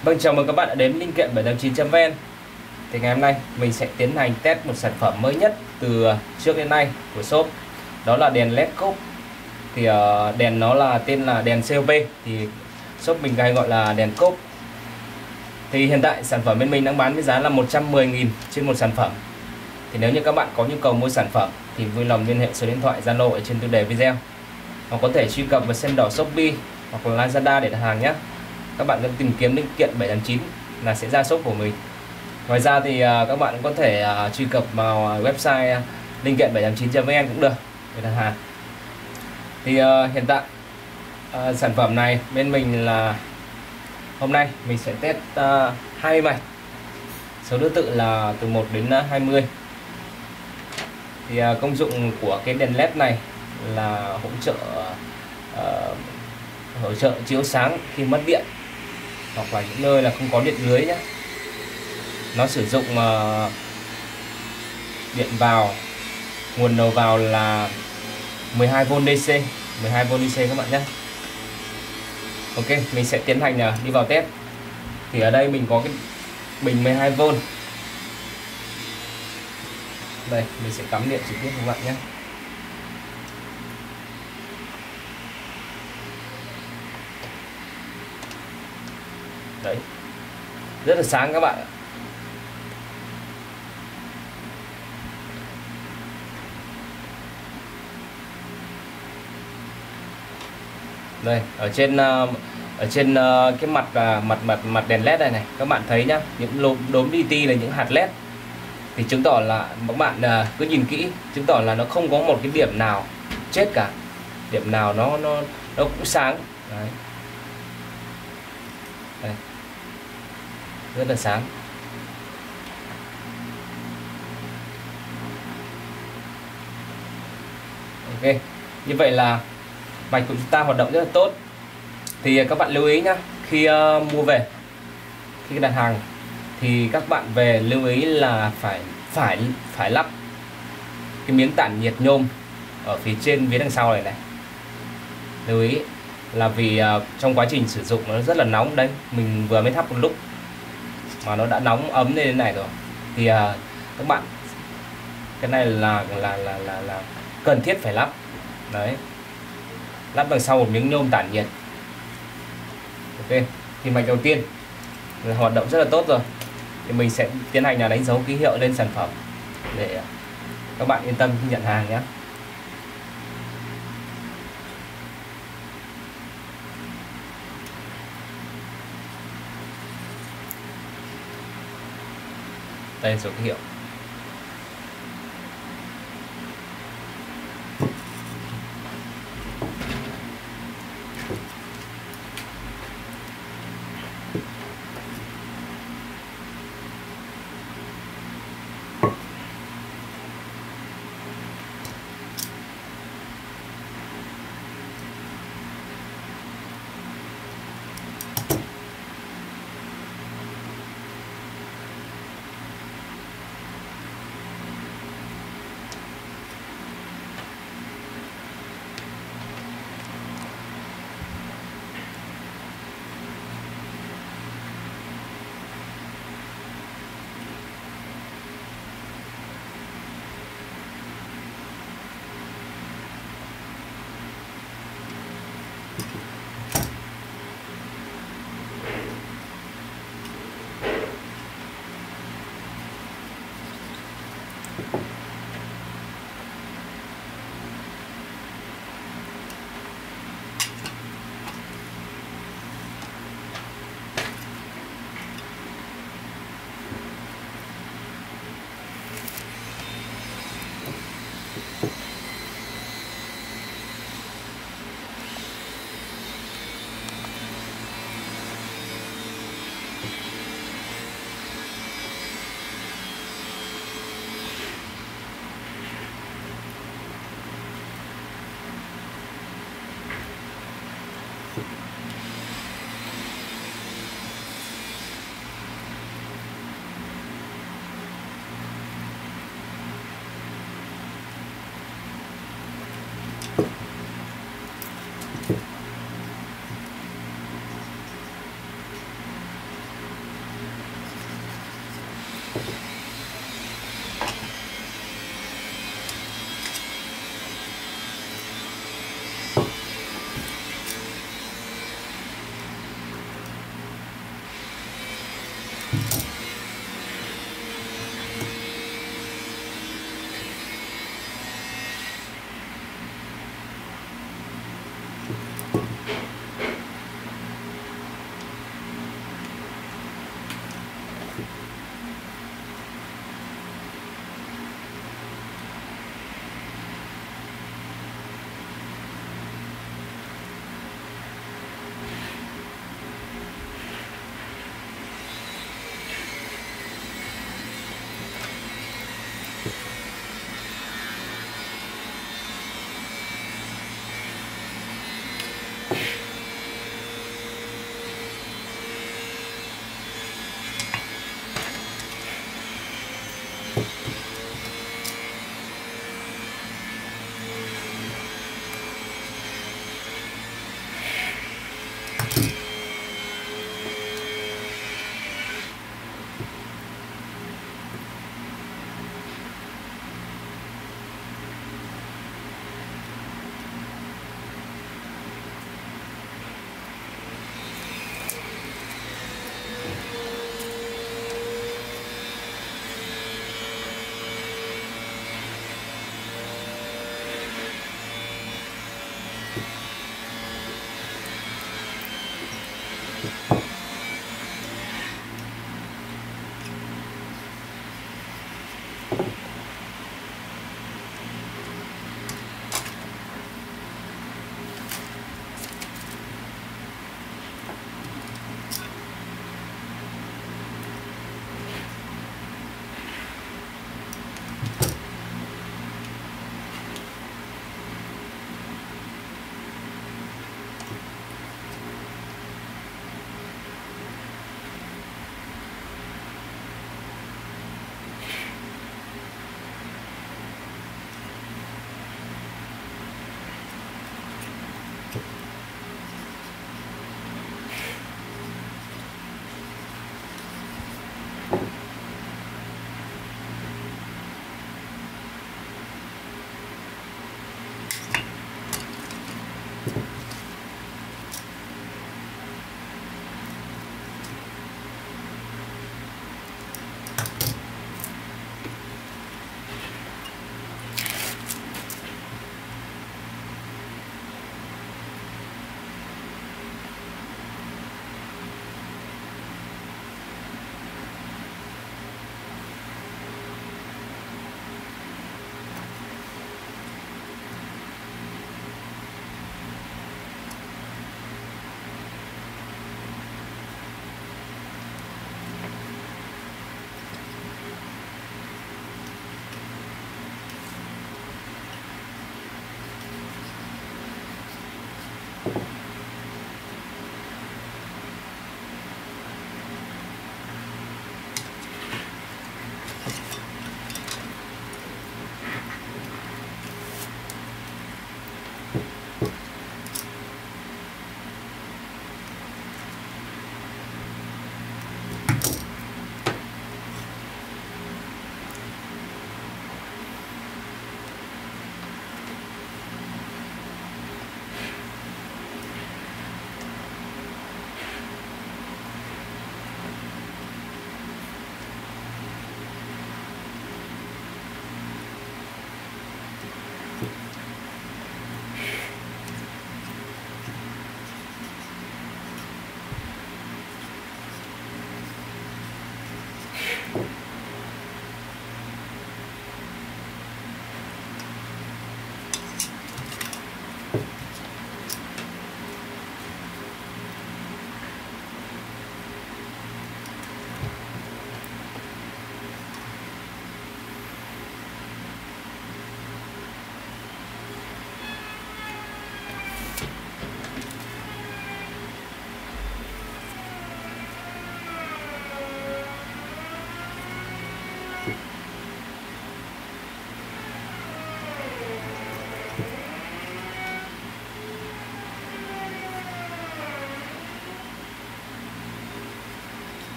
Vâng, chào mừng các bạn đã đến linh kiện 789.vn. Thì ngày hôm nay mình sẽ tiến hành test một sản phẩm mới nhất từ trước đến nay của shop. Đó là đèn LED cốp. Thì đèn nó là tên là đèn COP, thì shop mình hay gọi là đèn cốp. Thì hiện tại sản phẩm bên mình đang bán với giá là 110.000 trên một sản phẩm. Thì nếu như các bạn có nhu cầu mua sản phẩm thì vui lòng liên hệ số điện thoại Zalo ở trên tiêu đề video, hoặc có thể truy cập vào Sendor Shopee hoặc là Lazada để đặt hàng nhé. Các bạn cần tìm kiếm linh kiện 789 là sẽ ra shop của mình. Ngoài ra thì các bạn có thể truy cập vào website linh kiện 789.vn cũng được để đặt hàng. Thì hiện tại sản phẩm này bên mình là hôm nay mình sẽ test 20 mạch, số thứ tự là từ 1 đến 20. Thì công dụng của cái đèn LED này là hỗ trợ chiếu sáng khi mất điện, hoặc là những nơi là không có điện lưới nhé. Nó sử dụng điện vào, nguồn đầu vào là 12V DC, 12V DC các bạn nhé. Ok, mình sẽ tiến hành đi vào test. Thì ở đây mình có cái bình 12V. Đây, mình sẽ cắm điện trực tiếp các bạn nhé. Đấy, rất là sáng các bạn ạ. Đây, ở trên cái mặt đèn LED này các bạn thấy nhá, những đốm li ti là những hạt LED, thì chứng tỏ là các bạn cứ nhìn kỹ, chứng tỏ là nó không có một cái điểm nào chết cả, điểm nào nó cũng sáng. Đấy. Đây, rất là sáng. Ok, như vậy là mạch của chúng ta hoạt động rất là tốt. Thì các bạn lưu ý nhé, khi mua về, khi đặt hàng thì các bạn về lưu ý là phải lắp cái miếng tản nhiệt nhôm ở phía trên vía đằng sau này. Lưu ý là vì trong quá trình sử dụng nó rất là nóng. Đấy, mình vừa mới thắp một lúc mà nó đã nóng ấm lên thế này rồi. Thì các bạn, cái này là cần thiết phải lắp. Đấy, lắp đằng sau một miếng nhôm tản nhiệt. Ok, thì mạch đầu tiên là hoạt động rất là tốt rồi. Thì mình sẽ tiến hành đánh dấu ký hiệu lên sản phẩm để các bạn yên tâm khi nhận hàng nhé. Đây là số ký hiệu.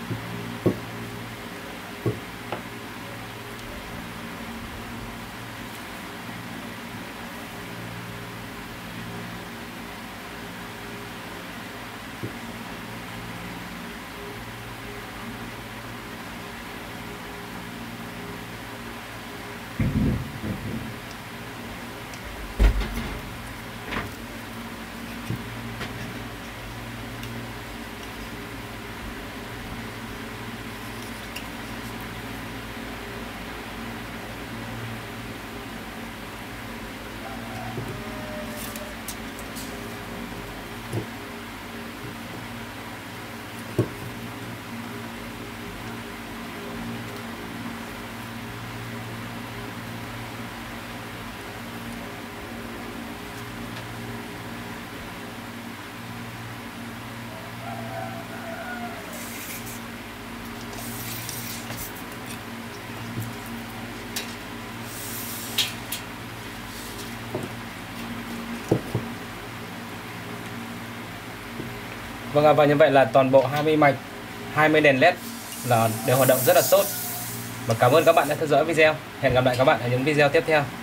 Vâng, và như vậy là toàn bộ 20 mạch, 20 đèn led là đều hoạt động rất là tốt. Và cảm ơn các bạn đã theo dõi video. Hẹn gặp lại các bạn ở những video tiếp theo.